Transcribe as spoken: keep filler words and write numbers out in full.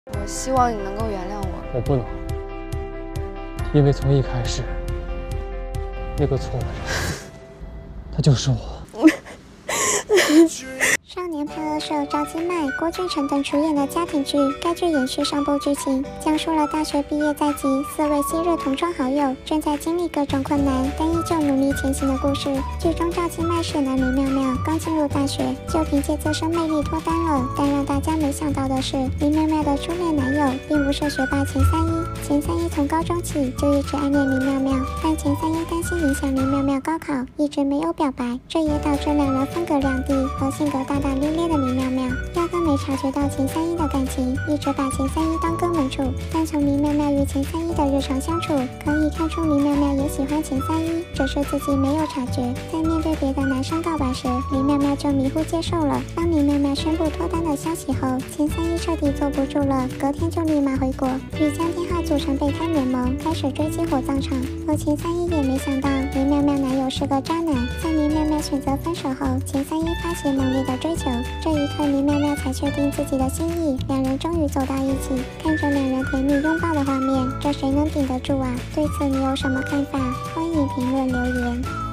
我希望你能够原谅我。 我不能，因为从一开始，那个错的人，他就是我。 少年派恶兽赵今麦、郭俊成等主演的家庭剧，该剧延续上部剧情，讲述了大学毕业在即，四位昔日同窗好友正在经历各种困难，但依旧努力前行的故事。剧中赵今麦饰演的林妙妙刚进入大学，就凭借自身魅力脱单了。但让大家没想到的是，林妙妙的初恋男友并不是学霸钱三一。钱三一从高中起就一直暗恋林妙妙，但钱三一担心影响林妙妙高考，一直没有表白，这也导致两人分隔两地。和性格大大咧咧的林妙妙压根没察觉到钱三一的感情，一直把钱三一当哥们处。但从林妙妙与钱三一的日常相处，可以看出林妙妙也喜欢钱三一，只是自己没有察觉。在面对别的男生告白时，林妙妙就迷糊接受了。当林妙妙宣布脱单的消息后，钱三一彻底坐不住了，隔天就立马回国，与江天浩组成备胎联盟，开始追击火葬场。而钱三一也没想到林妙妙男友是个渣男，在林妙妙选择分手后，钱三一发起猛烈的追求，这一刻林妙妙才确定自己的心意，两人终于走到一起。看着两人甜蜜拥抱的画面，这谁能顶得住啊？对此你有什么看法？欢迎评论留言。